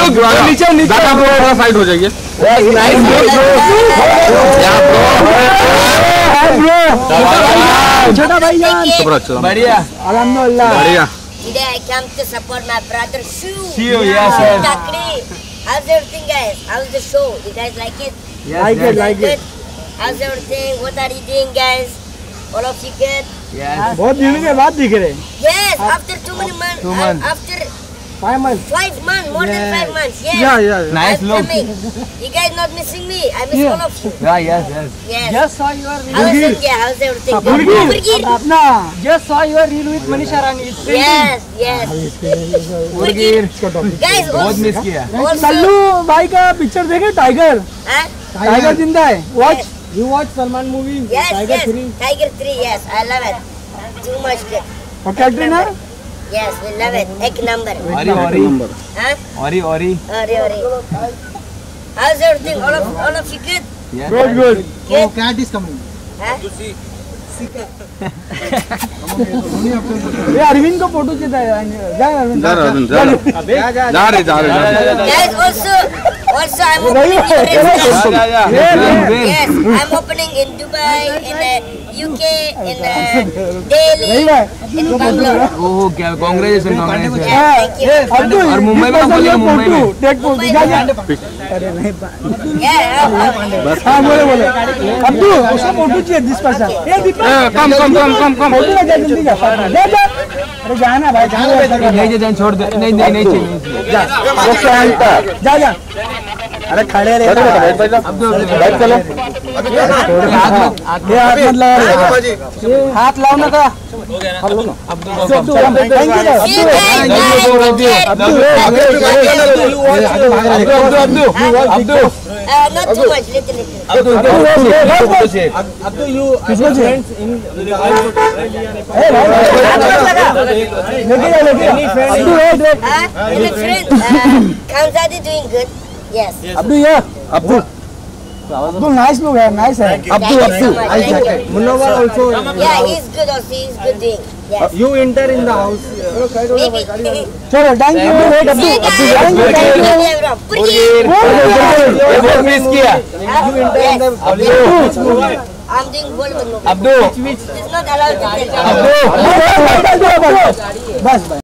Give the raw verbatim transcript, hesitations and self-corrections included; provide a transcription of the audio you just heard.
नीचे नीचे थोड़ा साइड हो जाइए। छोटा भाईजान बढ़िया अल्हम्दुलिल्लाह बढ़िया। Today I come to support my brother Shu. Shu, yes, yes. Takri. How's everything, guys? How's the show? You guys like it? Yes, like it, like it. How's everything? What are you doing, guys? All of you good? Yes. बहुत दिनों के बाद दिख रहे। Yes, after too many months. Two months. After five months. Five months, more than five months. Yes. Yeah, yeah. Nice I'm look. coming. You guys not missing me. I miss all of you. Yeah, yes, yes. Yes. Just saw your How's India? How's everything? Burgir. Burgir. अपना just saw your reel with Manisha Rani. Yes, yes. Burgir. Guys, बहुत also, miss किया। also, Sallu भाई का picture देखे tiger huh? Tiger जिंदा है watch Yes. you watch Salman movie Yes, Tiger yes. three Tiger three, yes. I love it. Too much good. और Katrina Yes, we love it. Ek number. Ori, Ori. Huh? Ori, Ori. Ori, ori. How's everything? All of, all of you good? Yes. good good Good? cat is coming Huh? ये अरविंद को photo खींचा है जा अरविंद जा अरविंद जा जा जा रे जा रे Guys, also, also I'm opening in restaurant. Yes, I'm opening in Dubai, in uh, U K, in uh, Delhi, in Bangalore. Oh क्या congratulation congratulation. Yeah, thank you. Abdu और मुंबई में बोलिए मुंबई में। टेक फोटो जा जा अरे नहीं Yeah, बस हाँ बोले बोले अब्दू उसको फोटो चाहिए दिस पर्सन ये दीपक कम कम कम कम कम। फोटो ले जा जल्दी जा जा जा अरे जाना भाई जाना नहीं जान छोड़ दे नहीं नहीं नहीं चाहिए जा जा जा अरे खड़े रहे बैठ चलो हाथ मत लगा हाथ लाओ ना का Uh, not too much, little, little. Abdu, you friends in Huh? In a friend, uh, Khamzadi doing good. Yes. Abdu, yeah. Abdu. Abdu, nice look है, nice है. Abdu, Abdu. Munawar also. Yeah, he's good also. He's good doing. Yes. You enter in the house. Maybe. चलो, thank you. Wait, Abdu. Abdu, thank you. Thank you. ये बहुत miss किया। You enter in the Abdu. I'm doing Bollywood movie. Abdu. It's not allowed to take. Abdu. बस बस